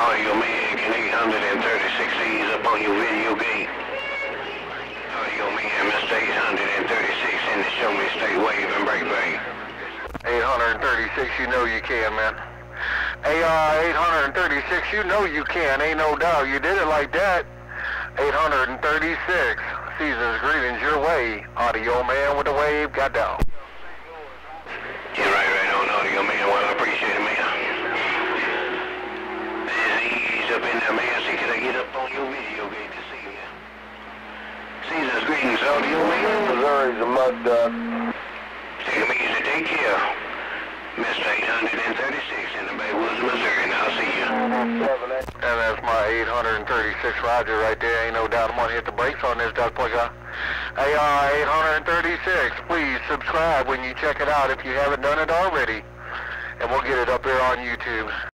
Audioman, can 836 ease up on your video gate? Audioman, Mr. 836 in the show me stay wave and break break. 836, you know you can, man. AR 836, you know you can, ain't no doubt. You did it like that. 836, season's greetings your way. Audioman with the wave, got down. Yeah, right on, Audioman. Well, I appreciate it, man. There's ease up in there, man. See, can I get up on your video gate to see you? Season's greetings, Audioman. Missouri's a mud duck. Take them easy, take care. Mr. 836 in the Baywoods, Missouri. Now, I'll see you. And that's my 836 Roger right there. Ain't no doubt I'm going to hit the brakes on this duck plug. AR 836, please subscribe when you check it out if you haven't done it already. And we'll get it up there on YouTube.